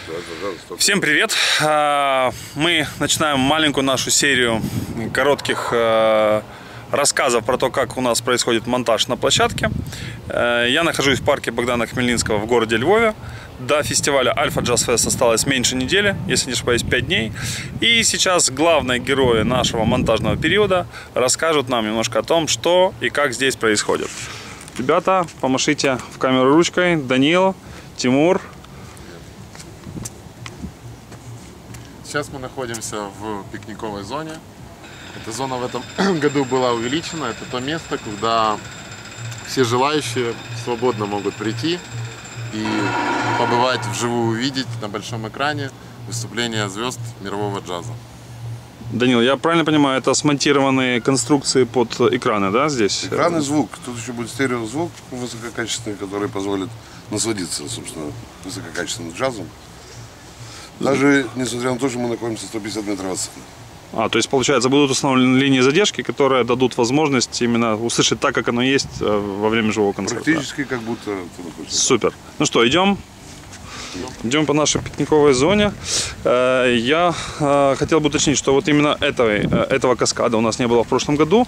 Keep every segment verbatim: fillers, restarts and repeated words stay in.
Всем привет! Мы начинаем маленькую нашу серию коротких рассказов про то, как у нас происходит монтаж на площадке. Я нахожусь в парке Богдана Хмельницкого в городе Львове. До фестиваля Альфа Джаз Фест осталось меньше недели, если не ошибаюсь, пять дней. И сейчас главные герои нашего монтажного периода расскажут нам немножко о том, что и как здесь происходит. Ребята, помашите в камеру ручкой. Данил, Тимур. Сейчас мы находимся в пикниковой зоне. Эта зона в этом году была увеличена. Это то место, куда все желающие свободно могут прийти и побывать вживую, увидеть на большом экране выступления звезд мирового джаза. Данил, я правильно понимаю, это смонтированные конструкции под экраны, да, здесь? Экран и звук. Тут еще будет стереозвук высококачественный, который позволит насладиться, собственно, высококачественным джазом. Даже несмотря на то, что мы находимся сто пятьдесят метров от сцены. А, то есть, получается, будут установлены линии задержки, которые дадут возможность именно услышать так, как оно есть во время живого концерта. Практически как будто ты находишься. Супер. Ну что, идем? Идем по нашей пикниковой зоне. Я хотел бы уточнить, что вот именно этого, этого каскада у нас не было в прошлом году.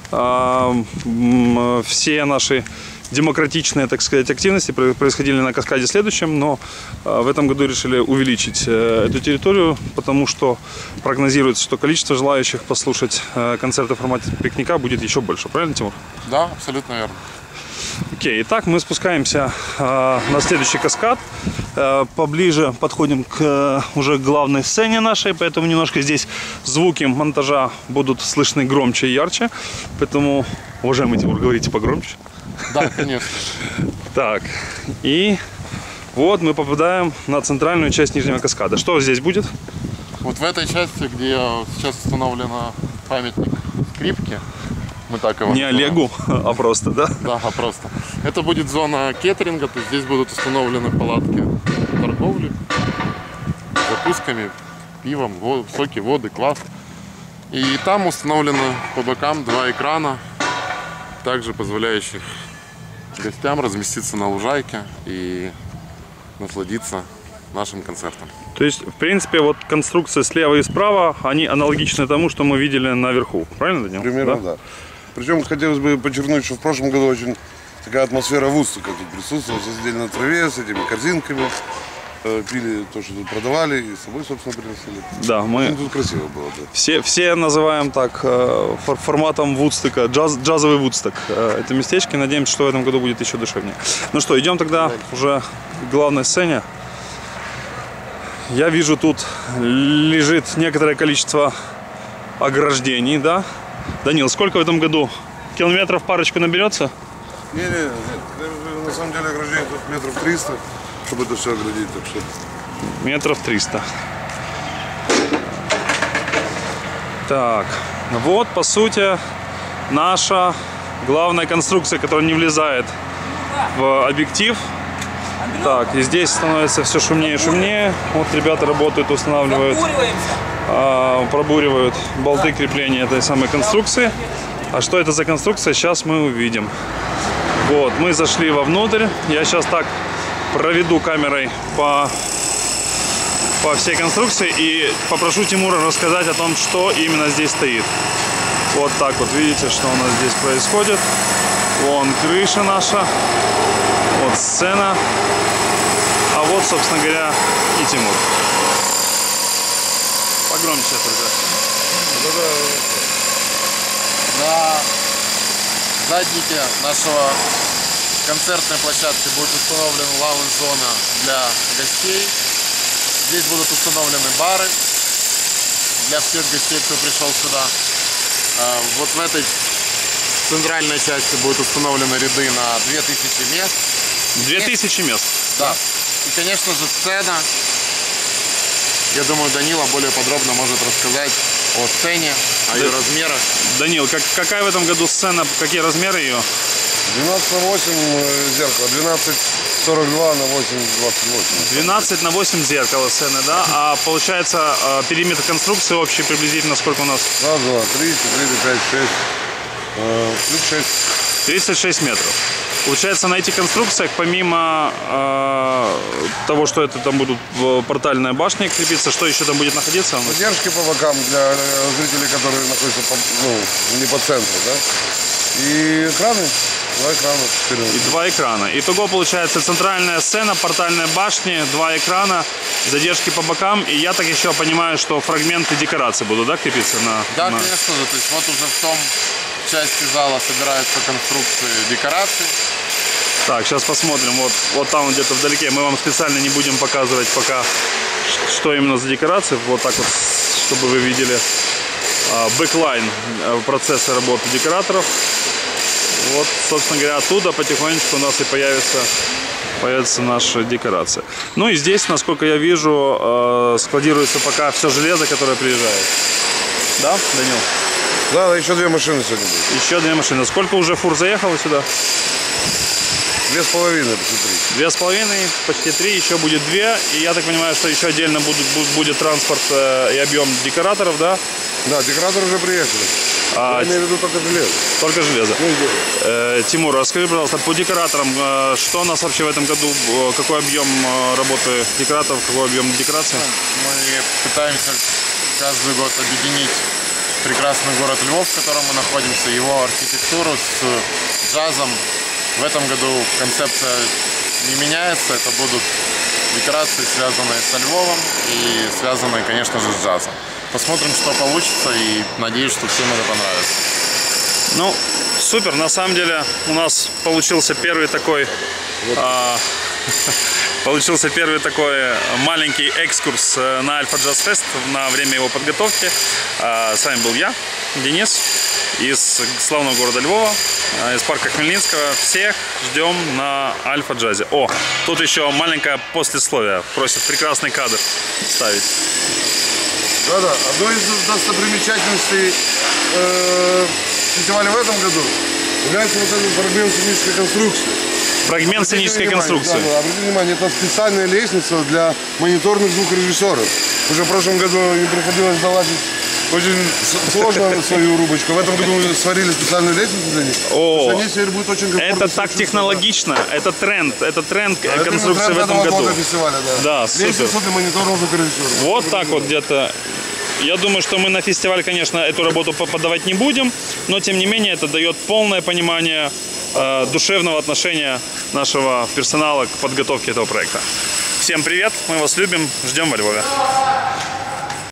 Все наши демократичные, так сказать, активности происходили на каскаде следующем, но в этом году решили увеличить эту территорию, потому что прогнозируется, что количество желающих послушать концерты в формате пикника будет еще больше. Правильно, Тимур? Да, абсолютно верно. Окей, итак, мы спускаемся э, на следующий каскад. Э, поближе подходим к э, уже главной сцене нашей, поэтому немножко здесь звуки монтажа будут слышны громче и ярче. Поэтому, уважаемый Тимур, говорите погромче. Да, конечно. Так, и вот мы попадаем на центральную часть нижнего каскада. Что здесь будет? Вот в этой части, где сейчас установлена памятник скрипки, мы так его не Олегу, а просто, да? Да, а просто. Это будет зона кеттеринга, то есть здесь будут установлены палатки торговли, закусками, пивом, вод, соки, воды, квас. И там установлено по бокам два экрана, также позволяющих гостям разместиться на лужайке и насладиться нашим концертом. То есть, в принципе, вот конструкция слева и справа, они аналогичны тому, что мы видели наверху. Правильно, Данил? Примерно, да. да. Причем хотелось бы подчеркнуть, что в прошлом году очень такая атмосфера Вудстока тут присутствовала. Сидели на траве с этими корзинками, пили то, что тут продавали, и с собой, собственно, приносили. Да, мы... Тут красиво было, да. Все, все называем так форматом Вудстока, джаз, джазовый Вудсток. Это местечки. Надеемся, что в этом году будет еще душевнее. Ну что, идем тогда уже к главной сцене. Я вижу, тут лежит некоторое количество ограждений, да? Данил, сколько в этом году? Километров парочку наберется? Не, не, нет. На самом деле ограждение тут метров триста, чтобы это все оградить, так что... Метров триста. Так, вот, по сути, наша главная конструкция, которая не влезает в объектив. Так, и здесь становится все шумнее и шумнее. Вот ребята работают, устанавливают, э, пробуривают болты крепления этой самой конструкции. А что это за конструкция, сейчас мы увидим. Вот, мы зашли вовнутрь. Я сейчас так проведу камерой по, по всей конструкции и попрошу Тимура рассказать о том, что именно здесь стоит. Вот так вот, видите, что у нас здесь происходит. Вон крыша наша. Вот сцена. А вот, собственно говоря, и Тимур. Погромче только. На заднике нашего концертной площадки будет установлена лаунж-зона для гостей. Здесь будут установлены бары для всех гостей, кто пришел сюда. Вот в этой центральной части будут установлены ряды на две тысячи мест. две тысячи мест? Да. И, конечно же, сцена. Я думаю, Данила более подробно может рассказать о сцене, о ее размерах. Данил, как, какая в этом году сцена, какие размеры ее? двенадцать на восемь зеркало, двенадцать сорок два на восемь двадцать восемь. двенадцать на восемь зеркало сцены, да? А получается периметр конструкции общий приблизительно сколько у нас? Раз, два, три, четыре, пять, шесть. Плюс шесть. тридцать шесть метров. Получается, на этих конструкциях, помимо э, того, что это там будут портальные башни крепиться, что еще там будет находиться? Поддержки по бокам для зрителей, которые находятся по, ну, не по центру, да? И экраны, два экрана. четыре. И два экрана. Итого получается центральная сцена, портальные башни, два экрана, задержки по бокам. И я так еще понимаю, что фрагменты декорации будут, да, крепиться на... Да, на... конечно же. То есть вот уже в том части зала собираются конструкции декораций. Так, сейчас посмотрим. Вот, вот там где-то вдалеке. Мы вам специально не будем показывать пока, что именно за декорации. Вот так вот, чтобы вы видели бэклайн процесса работы декораторов. Вот, собственно говоря, оттуда потихонечку у нас и появится, появится наша декорация. Ну и здесь, насколько я вижу, складируется пока все железо, которое приезжает. Да, Данил? Да, да, еще две машины сегодня будут. Еще две машины. Сколько уже фур заехало сюда? Две с половиной, почти три. Две с половиной, почти три, еще будет две. И я так понимаю, что еще отдельно будет, будет транспорт и объем декораторов, да? Да, декораторы уже приехали. А, Я имею в виду только железо. Только железо. Ну, э, Тимур, расскажи, пожалуйста, по декораторам, э, что у нас вообще в этом году, э, какой объем э, работы декораторов, какой объем декорации? Мы пытаемся каждый год объединить прекрасный город Львов, в котором мы находимся, его архитектуру с джазом. В этом году концепция не меняется, это будут декорации, связанные со Львовом и связанные, конечно же, с джазом. Посмотрим, что получится, и надеюсь, что всем это понравится. Ну, супер, на самом деле у нас получился первый такой... А, получился первый такой маленький экскурс на Альфа Джаз Фест на время его подготовки. А, с вами был я, Денис, из славного города Львова, из парка Хмельницкого. Всех ждем на Альфа Джазе. О, тут еще маленькое послесловие. Просят прекрасный кадр ставить. Да-да, одной из достопримечательностей э, фестиваля в этом году является вот этот фрагмент сценической конструкции. Фрагмент сценической конструкции. Да, да, обратите внимание, это специальная лестница для мониторных звукорежиссеров. Уже в прошлом году им приходилось залазить очень сложно свою рубочку. В этом году мы сварили специальную лестницу для них. О, они теперь будут очень комфортно. это так технологично, это тренд, это тренд Да, конструкции это в этом году. Фестиваля, да. Да, супер. Лестница для мониторных звукорежиссеров. Вот так вот где-то. Я думаю, что мы на фестиваль, конечно, эту работу подавать не будем, но тем не менее это дает полное понимание э, душевного отношения нашего персонала к подготовке этого проекта. Всем привет, мы вас любим, ждем во Львове.